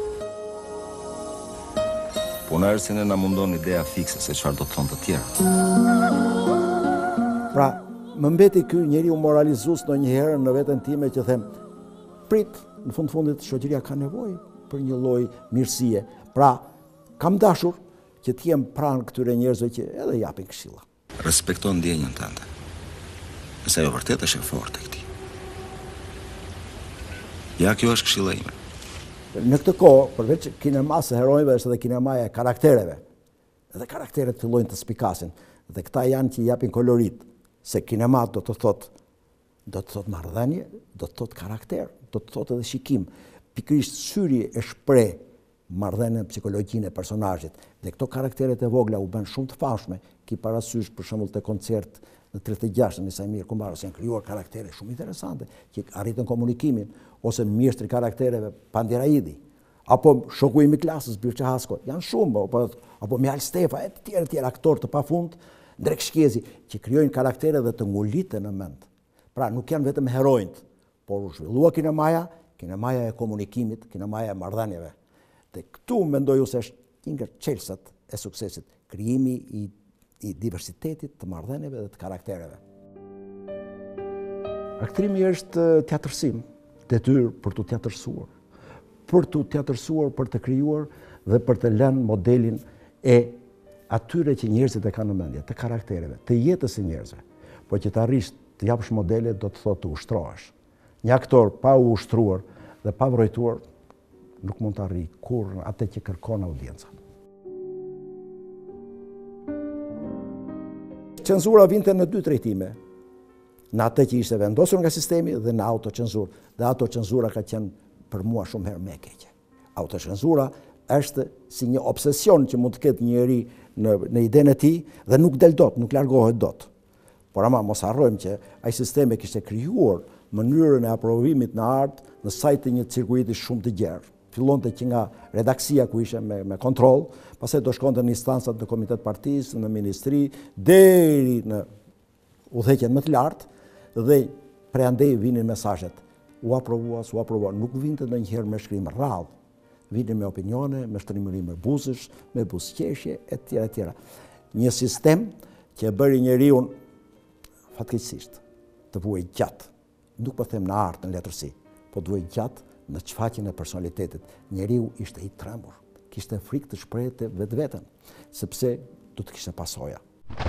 Puna është se ne na mundon ideja fikse se çfarë do të thonë të tjerët. Pra, më mbeti ky njeriu moralizues ndonjëherë në veten time që them, prit, në fundit shoqëria ka nevojë për një lloj mirësie. Pra, kam dashur që të jem pranë këtyre njerëzve që edhe japin këshilla. Respekton ndjenjën tënde. Nëse ajo vërtet është e fortë tek ti. Ja, kjo është këshilla ime. Në këtë kohë, përveç kinemasë së herojve, është edhe kinemaja e karaktereve. Edhe karakteret fillojnë të spikasin. Dhe këta janë që japin kolorit. Se kinema do të thot marrëdhënie, do të thot karakter, do të thot edhe shikim. Pikërisht syri e shpreh marrëdhënien, psikologjinë e personazhit. Dhe këto karakteret e vogla u bën shumë të famshme. Ki parasysh për shembull te koncert në 36 në Sajmir Kumbaro janë krijuar karaktere shumë interesante që arritën komunikimin, ose mjeshtri karaktereve Pandiraidi, apo shoku im i klasës Birçe Hasko, janë shumë, apo Mjal Stefa, e të tjerë aktorë të pafund, Ndrek Shkezi, që krijojnë karaktere dhe të nguliten në mend. Pra nuk janë vetëm heronjt, por u zhvillua kinemaja e komunikimit, kinemaja e marrëdhënieve. Dhe këtu mendoj se është një nga çelësat e suksesit, krijimi i diversitetit të marrëdhënieve dhe të karaktereve. Aktrimi është teatrësim, detyrë për të teatrësuar. Për të teatrësuar, për të krijuar dhe për të lënë modelin e atyre që njerëzit e kanë në mendje, të karaktereve, të jetës e njerëzve. Po që të arrish të japësh modele, do të thotë të ushtrohesh. Një aktor pa u ushtruar dhe pa vrojtuar nuk mund të arrijë kurrë atë që kërkon audienca. Cenzura vinte në dy drejtime, në atë që ishte vendosur nga sistemi dhe në autocenzurë. Dhe autocenzura ka qenë për mua shumë herë më e keqe. Autocenzura është si një obsesion që mund të ketë njëri në idenë e tij dhe nuk del dot, nuk largohet dot. Por ama mos harrojmë që ai sistemi kishte krijuar mënyrën e aprovimit në art në sajt të një cirkuiti shumë të gjerë. Fillonte që nga redaksia ku ishe me kontroll, pastaj do shkonte në instancat në komitet partisë, në ministri, deri në udhëheqjen më të lartë dhe preandej vinin mesazhet. U aprovua, s'u aprovua, nuk vinte ndonjëherë me shkrim rrallë. Vinin me opinione, me shtrimëri me buzësh, me buzëqeshje, etj. Një sistem që e bëri njeriu fatkeqësisht të vuaj gjatë. Nuk po them në art, në letërsi, po të vuaj gjatë në shfaqjen e personalitetit. Njeriu ishte i trembur, kishte frikë të shprehte vetveten, sepse do të kishte pasoja.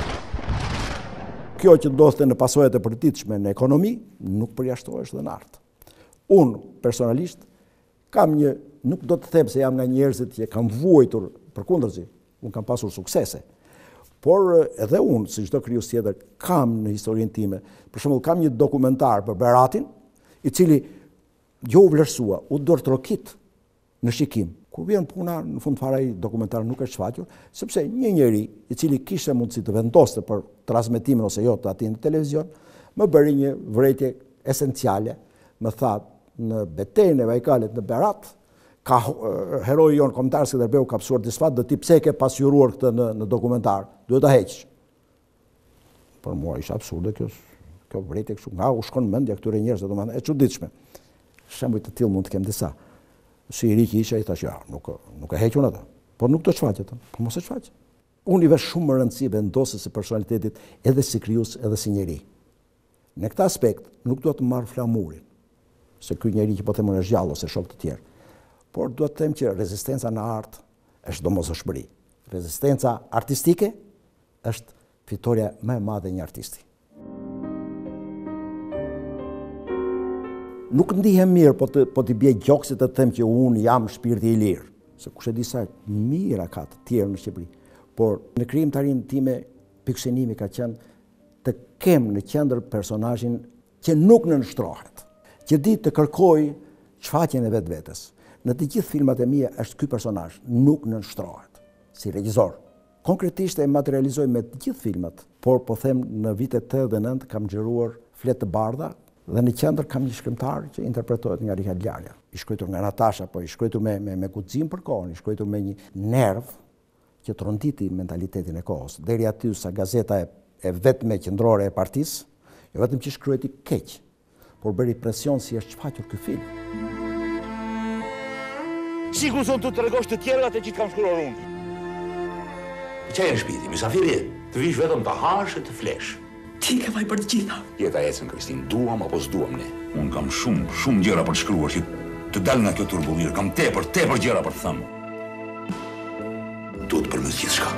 Kjo që ndodhte në pasojat e përditshme në ekonomi, nuk përjashtohesh dhe në art. Unë personalisht kam një, nuk do të them se jam nga njerëzit që kam vuajtur përkundërzi, unë kam pasur suksese. Por edhe unë, si çdo krijues tjetër, kam në historinë time, për shembull kam një dokumentar për Beratin, i cili jo u vlerësua, u dortrokit në shikim. Kur vjen puna, në fund fare ai dokumentar nuk është shfaqur, sepse një njeri i cili kishte mundësi të vendoste për transmetimin ose jo të atij në televizion, më bëri një vërejtje esenciale, më tha në betejën e Bajkalit në Berat, ka heroi jon kombëtar Skënderbeu ka psuar disfat dhe ti pse ke pasqyruar këtë në dokumentar, duhet ta heqësh. Për mua ishte absurde kjo vërejtje kështu, nga u shkon mendja këtyre njerëzve, domethënë e çuditshme. Shembuj të tillë mund të kem disa. Si i ri që isha, i thash, ja, nuk e hequn ata, por nuk do të shfaqet, por mos e shfaq. Unë i vesh shumë më rëndësi vendosjes së personalitetit edhe si krijues edhe si njeri. Në këtë aspekt nuk do të marr flamurin, se ky njeri që po them është gjallë ose shok të tjerë. Por do të them që rezistenca në art është domosdoshmëri. Rezistenca artistike është fitoria më e madhe e një artisti. Nuk ndihem mirë, po t'i bje gjoksit të them që unë jam shpirti i lirë. Se kush e di sa mira ka të tjerë në Shqipëri. Por në krijimtarinë time, pikëqënimi ka qenë të kem në qendër personazhin që nuk nënshtrohet, që di të kërkoj shfaqjen e vetvetes. Në të gjithë filmat e mia është ky personazh, nuk nënshtrohet si regjisor. Konkretisht e materializoj me të gjithë filmat, por po them në vitet 89 kam xhiruar Fletë të bardha dhe në qendër kam një shkrimtar që interpretohet nga Richard Ljarja. I shkruar nga Natasha, po i shkruar me guxim për kohën, i shkruar me një nerv që tronditi mentalitetin e kohës. Deri aty sa gazeta e vetme qendrore e partisë, jo vetëm që shkruhej keq, por bëri presion si është shfaqur ky film. Sikur son të tregosh të tjerë atë që kam shkruar unë. Çfarë është shpiti? Mysafiri, të vish vetëm të hash e të flesh. Ti ke vaj për të gjitha. Jeta ecën, Kristin, duam apo s'duam ne. Unë kam shumë gjëra për të shkruar që të dal nga kjo turbullir. Kam tepër gjëra për të thënë. Duhet të përmend gjithçka.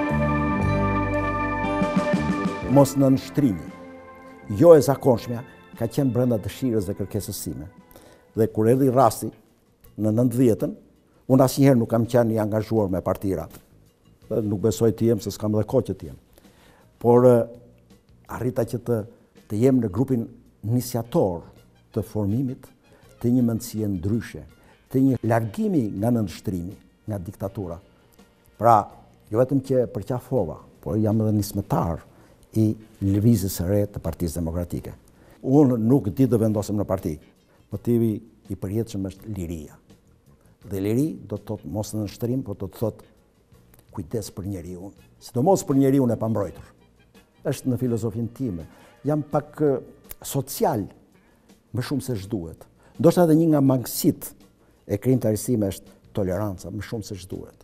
Mos nënshtrimi, jo e zakonshmja, ka qenë brenda dëshirës dhe kërkesës time. Dhe kur erdhi rasti në 90-ën, unë asnjëherë nuk kam qenë i angazhuar me partirat. Dhe nuk besoj të jem se s'kam dhe kohë që të jem. Por arrita që të jem në grupin iniciator të formimit të një mendësie ndryshe, të një largimi nga nënshtrimi, nga diktatura. Pra, jo vetëm që përqafova, por jam edhe nismetar i lëvizjes së re të Partisë Demokratike. Unë nuk di të vendosem në parti. Motivi i përjetshëm është liria. Dhe liri do të thotë mos nënshtrim, por do të thotë kujdes për njeriu, sidomos për njeriu e pambrojtur. Është në filozofinë time. Jam pak social, më shumë se ç'duhet. Ndoshta edhe një nga mangësitë e krijimtarisë time është toleranca, më shumë se ç'duhet.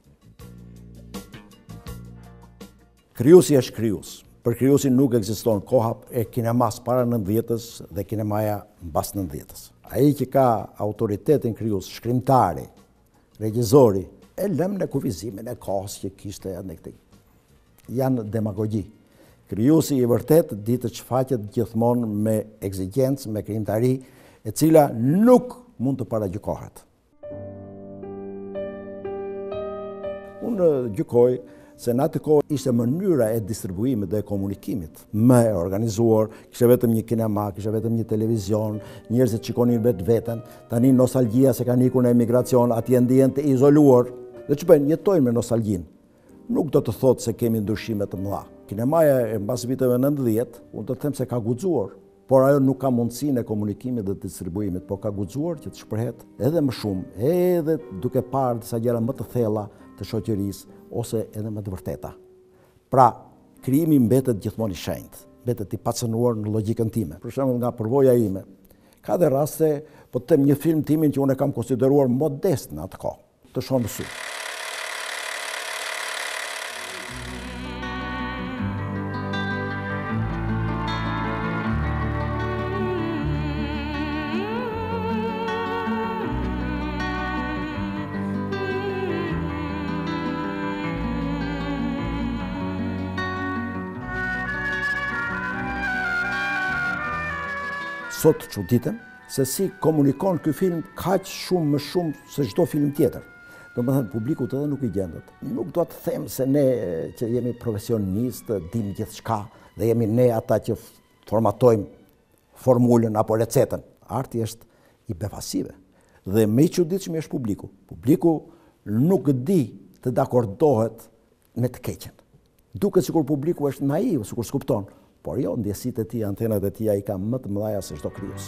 Krijuesi është krijues. Për krijuesin nuk ekziston koha e kinemas para 90-s dhe kinemaja mbas 90-s. Ai që ka autoritetin krijues, shkrimtari, regjizori, e lëm në kufizimin e kohës që kishte edhe këtej. janë demagogji. Krijuesi i vërtet ditë që faqet gjithmonë me ekzigjencë, me krijimtari, e cila nuk mund të paragjykohet. Unë gjykoj se në atë kohë ishte mënyra e distribuimit dhe komunikimit më e organizuar, kishte vetëm një kinema, kishte vetëm një televizion, njerëzit shikonin veten, tani nostalgjia se kanë ikur në emigracion, atje ndihen të izoluar. Dhe që bëjnë, jetojnë me nostalgjinë. Nuk do të thotë se kemi ndryshime të mëdha. Kinemaja e mbas viteve 90, unë të them se ka guxuar, por ajo nuk ka mundësinë e komunikimit dhe distribuimit, por ka guxuar që të shprehet edhe më shumë, edhe duke parë disa gjëra më të thella të shoqërisë ose edhe më të vërteta. Pra, krijimi mbetet gjithmonë i shenjtë, mbetet i pacënuar në logjikën time. Për shembull, nga përvoja ime, ka dhe raste, po të them një film timin që unë e kam konsideruar modest në atë kohë, të shoh në sy. Sot çuditem se si komunikon ky film kaq shumë më shumë se çdo film tjetër. Domethënë publikut edhe nuk i gjendet. Nuk do të them se ne që jemi profesionistë dim gjithçka dhe jemi ne ata që formatojmë formulën apo recetën. Arti është i befasive. Dhe më i çuditshëm është publiku. Publiku nuk di të dakordohet me të keqen. Duket sikur publiku është naiv, sikur s'kupton. Por jo, ndjesitë e tij, antenat e tij ai ka më të mëdha se çdo krijues.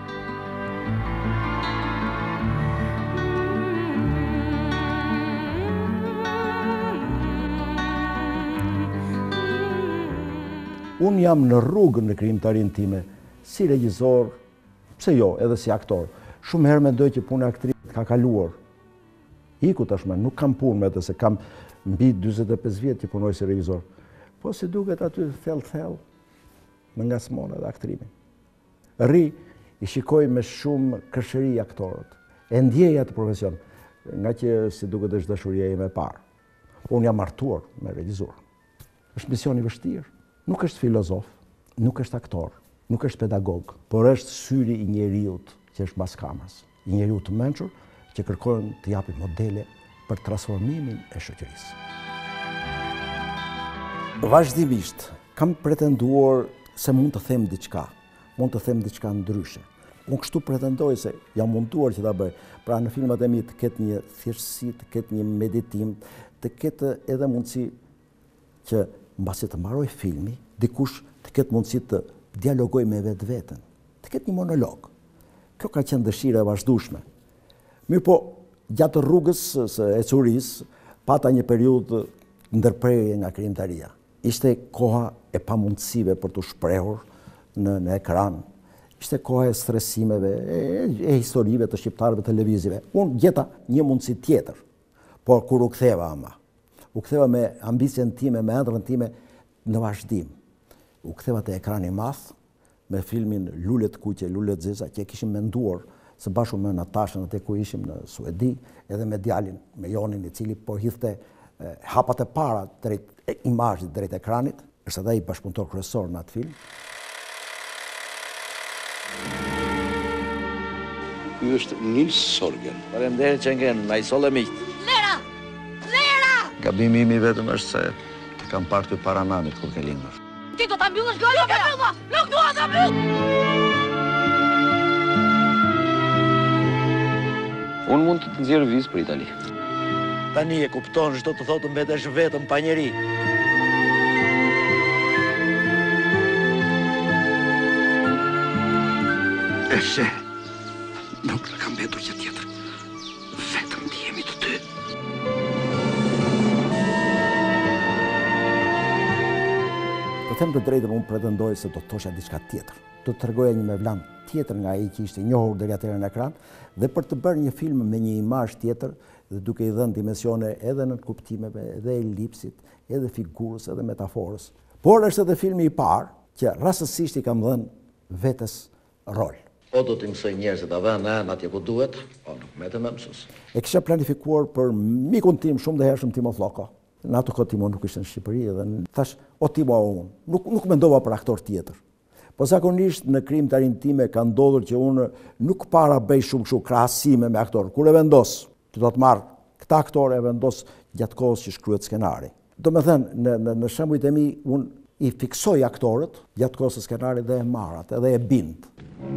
Unë jam në rrugën në krijimtarinë time, si regjisor, pse jo, edhe si aktor. Shumë herë mendoj që puna e aktrit ka kaluar. Iku tashmë, nuk kam punë me të, se kam mbi 45 vjet që punoj si regjisor. Po si duket aty thellë, më ngasmon edhe aktrimin. Rri, i shikoj me shumë kërshëri aktorët, e ndjej atë profesion, nga që si duket është dashuria ime e parë. Unë jam martuar me regjisor. Është mision i vështirë. Nuk është filozof, nuk është aktor, nuk është pedagog, por është syri i njeriut që është mbas kamerës. I njeriut të mençur që kërkojnë të japin modele për transformimin e shoqërisë. Vazhdimisht kam pretenduar se mund të them diçka ndryshe. Unë kështu pretendoj se jam munduar që ta bëj. Pra në filmat e mi të ketë një thjeshtësi, të ketë një meditim, të ketë edhe mundësi që mbasi të mbaroj filmi, dikush të ketë mundësi të dialogoj me vetveten, të ketë një monolog. Kjo ka qenë dëshira e vazhdueshme. Mirë po, gjatë rrugës së ecurisë, pata një periudhë ndërprerje nga krijimtaria. Ishte koha e pamundësive për të shprehur në ekran. Ishte koha e stresimeve, e historive të shqiptarëve televizive. Unë gjeta një mundësi tjetër, por kur u ktheva me ambicien time, me ëndrrën time në vazhdim. U ktheva te ekrani i madh me filmin Lulet kuqe, Lulet zeza, që e kishim menduar së bashku me Natashën atë ku ishim në Suedi, edhe me djalin, me Jonin, i cili po hidhte hapat e para drejt imazhit, drejt ekranit, është edhe ai bashkëpunëtor kryesor në atë film. Ky është Nils Sorgen. Faleminderit që ngjen, na i solle miq. Lera! Lera! Gabimi im i vetëm është se të kam parë ty para nanit kur ke lindur. Ti do ta mbyllësh gojën? Nuk dua ta mbyll! Unë mund të nxjerr vizë për Itali. Tani e kupton çdo të thotë mbetesh vetëm pa njeri. Eshe, nuk në kam mbetur që tjetër. Vetëm të jemi të dy. Të them të drejtën, unë pretendoj se do të thosha diçka tjetër. Do të tregoja një mevlan tjetër nga ai që ishte i njohur deri atëherë në ekran, dhe për të bërë një film me një imazh tjetër dhe duke i dhënë dimensione edhe në kuptimeve, edhe elipsit, edhe figurës, edhe metaforës. Por është edhe filmi i parë që rastësisht i kam dhënë vetes rol. O do t'i mësoj njerëzit ta vënë atje ku duhet, o nuk metem me mësues. E kisha planifikuar për mikun tim shumë dhe hershëm Timo Floko. Në ato kohë Timo nuk ishte në Shqipëri dhe thash, o Timo unë, nuk mendova për aktor tjetër. Po zakonisht në krijimtarinë time ka ndodhur që unë nuk para bëj shumë krahasime me aktor. Kur e vendos, që do të marr këta aktorë e vendos gjatë kohës që shkruhet skenari. Domethënë në shembujt e mi unë i fiksoj aktorët gjatë kohës së skenarit dhe e marr atë dhe e bind.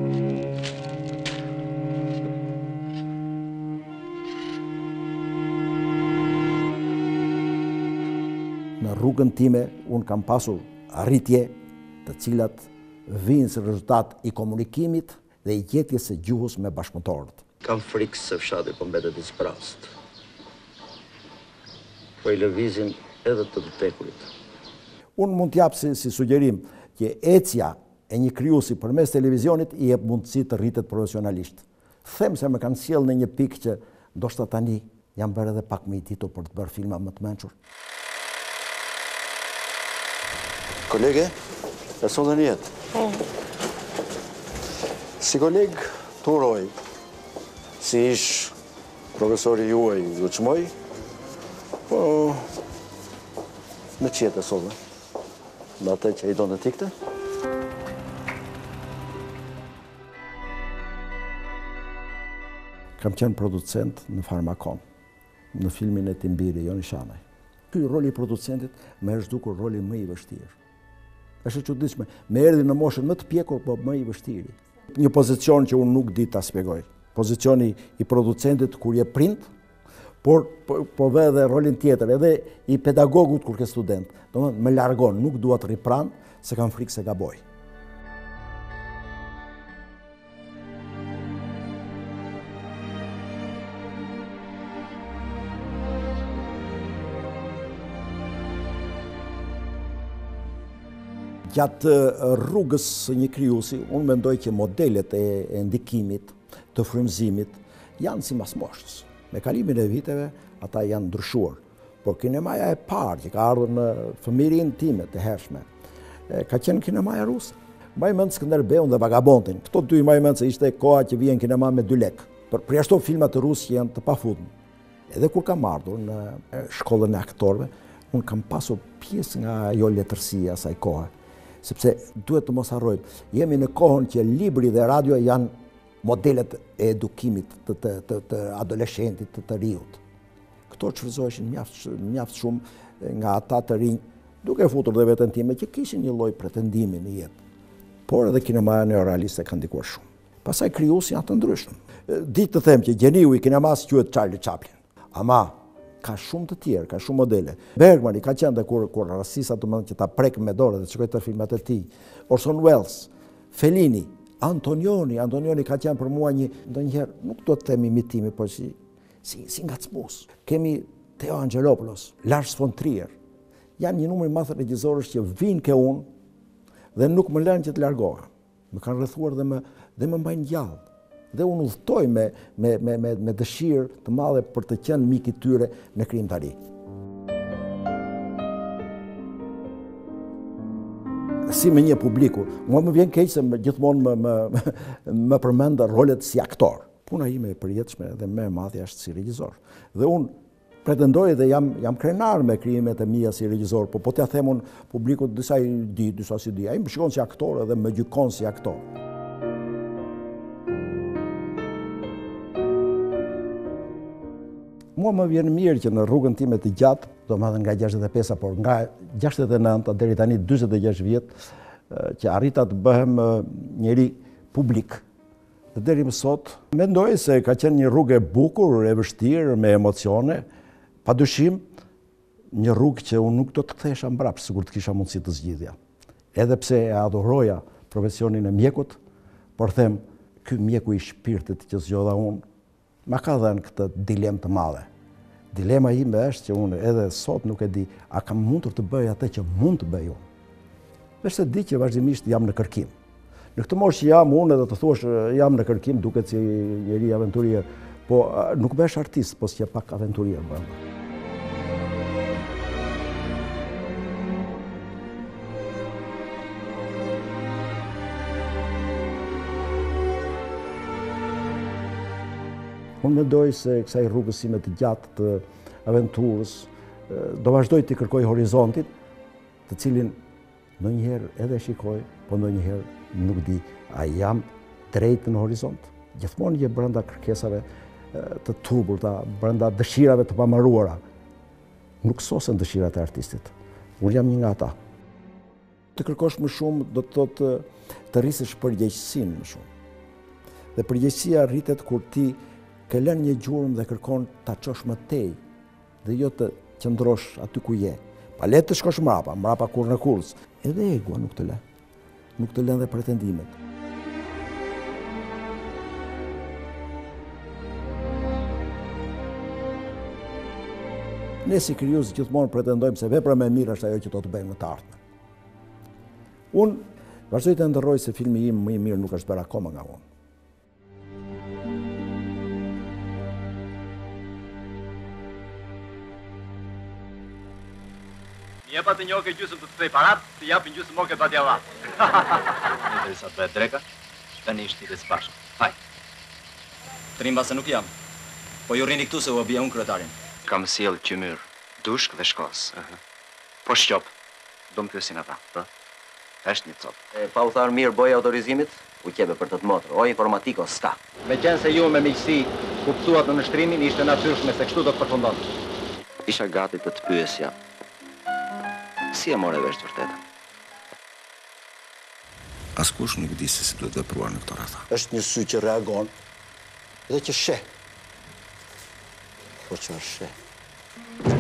Në rrugën time unë kam pasur arritje të cilat vinë si rezultat i komunikimit dhe i gjetjes së gjuhës me bashkëpunëtorët. Kam frikë se fshati po mbetet i sprast. Po i lëvizin edhe të tekurit. Unë mund t'jap si sugjerim që ecja e një krijuesi përmes televizionit i jep mundësi të rritet profesionalisht. Them se më kanë sjell në një pikë që ndoshta tani jam bërë edhe pak më i ditur për të bërë filma më të mençur. Kolege, e sonë dhe njetë. Si koleg të uroj, si ish profesori juaj dhe qmoj, po në qjetë e sonë, në atë që i do në tikte. Kam qenë producent në Farmakon, në filmin e Timbiri, Joni Shanaj. Ky roli i producentit më është dukur roli më i vështirë. Është e çuditshme, më erdhi në moshën më të pjekur, po më i vështirë. Një pozicion që unë nuk di ta shpjegoj. Pozicioni i producentit kur je prind, por po vë edhe rolin tjetër, edhe i pedagogut kur ke student. Domethënë më largon, nuk dua të ripran se kam frikë se gaboj. Gjatë rrugës së një krijuesi, unë mendoj që modelet e ndikimit, të frymëzimit, janë si mas moshës. Me kalimin e viteve, ata janë ndryshuar. Por kinemaja e parë që ka ardhur në fëmijërinë time të hershme, ka qenë kinemaja ruse. Mbaj mend Skënderbeun dhe Vagabondin. Këto dy mbaj mend se ishte koha që vjen kinema me 2 lekë. Për ashtu filmat e rusë që janë të pafundme. Edhe kur kam ardhur në shkollën e aktorëve, unë kam pasur pjesë nga ajo letërsia asaj kohe. Sepse duhet të mos harrojmë, jemi në kohën që libri dhe radio janë modelet e edukimit të adoleshentit, të riut. Këto çfarëzoheshin mjaft shumë nga ata të rinj, duke futur dhe veten time që kishin një lloj pretendimi në jetë. Por edhe kinemaja neorealiste ka ndikuar shumë. Pastaj krijuesi janë të ndryshëm. Ditë të them që gjeniu i kinemas quhet Charlie Chaplin. Ama ka shumë të tjerë, ka shumë modele. Bergman i ka qenë dhe kur rasisa të mëndë që ta prek me dorë dhe shkoj të filmat e tij. Orson Welles, Fellini, Antonioni ka qenë për mua ndonjëherë, nuk do të themi imitimi, por si ngacmues. Kemi Theo Angelopoulos, Lars von Trier. Janë një numër i madh regjizorësh që vinë ke unë dhe nuk më lënë që të largohem. Më kanë rrethuar dhe më mbajnë gjallë. Dhe unë udhtoj me dëshirë të madhe për të qenë mik i tyre në krijimtari. Si me një publiku, mua më vjen keq se gjithmonë më përmend rolet si aktor. Puna ime e përjetshme dhe më e madhe është si regjisor. Dhe unë pretendoj dhe jam krenar me krijimet e mia si regjisor, po t'ja them unë publikut disa i di, disa si di. Ai më shikon si aktor dhe më gjykon si aktor. Mua më vjen mirë që në rrugën time të gjatë, domethënë nga 65, por nga 69 deri tani 46 vjet, që arrita të bëhem njeri publik. Dhe deri më sot, mendoj se ka qenë një rrugë e bukur, e vështirë, me emocione, padyshim një rrugë që unë nuk do të kthehesha mbrapsht sikur të kisha mundësi të zgjidhja. Edhe pse e adhuroja profesionin e mjekut, por them, ky mjeku i shpirtit që zgjodha unë, ma ka dhënë këtë dilemë të madhe. Dilema ime është që unë edhe sot nuk e di, a kam mundur të bëj atë që mund të bëj unë. Veçse di që vazhdimisht jam në kërkim. Në këtë moshë që jam unë edhe të thuash jam në kërkim, duket si njeri aventurier, po nuk bëhesh artist, po s'je pak aventurier brenda. Unë mendoj se kësaj rrugës sime të gjatë të aventurës do vazhdoj të kërkoj horizontin, të cilin ndonjëherë edhe shikoj, po ndonjëherë nuk di, a jam drejt në horizont. Gjithmonë je brenda kërkesave të turburta, brenda dëshirave të pamaruara. Nuk sosen dëshirat e artistit. Unë jam një nga ata. Të kërkosh më shumë do të thotë të rrisësh përgjegjësinë më shumë. Dhe përgjegjësia rritet kur ti ke lënë një gjurmë dhe kërkon ta çosh më tej dhe jo të qëndrosh aty ku je. Pa le të shkosh mrapa kur në kurs. Edhe egua nuk të lë. Nuk të lën dhe pretendimet. Ne si krijues gjithmonë pretendojmë se vepra më e mirë është ajo që do të bëjmë në të ardhmen. Unë vazhdoj të ndërroj se filmi im më i mirë nuk është bërë akoma nga unë. Një jep atë njohë ke gjysmë të kthej parat, të japin gjysmë moke pa djalla. Në derisa të bëhet dreka, tani ishte i bashkë. Haj. Trimba se nuk jam. Po ju rrini këtu se u bia unë kryetarin. Kam sjell qymyr, dushk dhe shkos. Po shqop, do më pyesin ata, po? Është një cop. Pa u tharë mirë boj autorizimit, u qebe për të motor, o informatiko s'ka. Me qenë se ju me miqësi kuptuat në nështrimin, ishte natyrshme se kështu do të përfundon. Isha gati të të pyesja. Si e more vesh vërtetën? Askush nuk di se si duhet vepruar në këto rretha. Është një sy që reagon dhe që sheh. Po që është sheh.